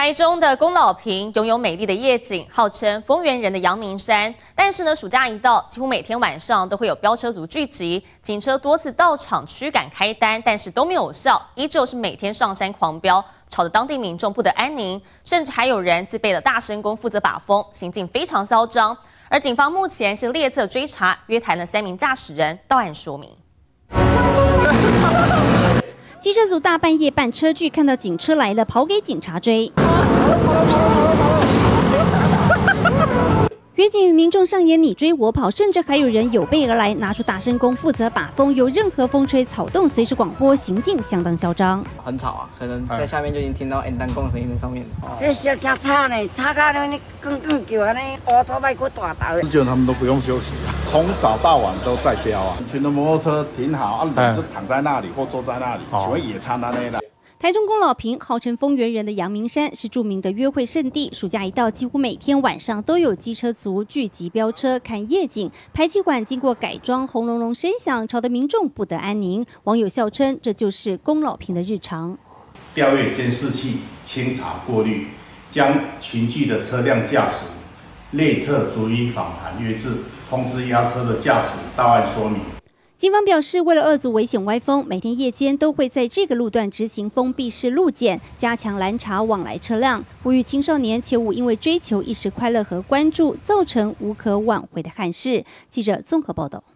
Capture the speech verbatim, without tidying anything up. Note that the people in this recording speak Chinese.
台中的宫老坪拥有美丽的夜景，号称丰原人的阳明山。但是呢，暑假一到，几乎每天晚上都会有飙车族聚集，警车多次到场驱赶开单，但是都没有效，依旧是每天上山狂飙，吵得当地民众不得安宁，甚至还有人自备了大声公负责把风，行径非常嚣张。而警方目前是列册追查，约谈了三名驾驶人到案说明。 机车族大半夜办车距，看到警车来了，跑给警察追。约警与民众上演你追我跑，甚至还有人有备而来，拿出大声公负责把风，有任何风吹草动随时广播，行径相当嚣张。 很吵啊，可能在下面就已经听到 N 单共声音在上面。 那小声吵呢，吵到那更更叫安尼，乌托邦过大道。 之前他们都不用休息啊，从早到晚都在飙啊。一群的摩托车停好，啊，人就躺在那里或坐在那里，喜欢野餐那类的。 台中宫老坪号称丰原人的阳明山是著名的约会圣地，暑假一到，几乎每天晚上都有机车族聚集飙车看夜景。排气管经过改装，轰隆隆声响，吵得民众不得安宁。网友笑称，这就是宫老坪的日常。 调阅监视器，清查过滤，将群聚的车辆驾驶列册逐一访谈约制，通知押车的驾驶到案说明。 警方表示，为了遏阻危险歪风，每天夜间都会在这个路段执行封闭式路检，加强拦查往来车辆，呼吁青少年切勿因为追求一时快乐和关注，造成无可挽回的憾事。记者综合报道。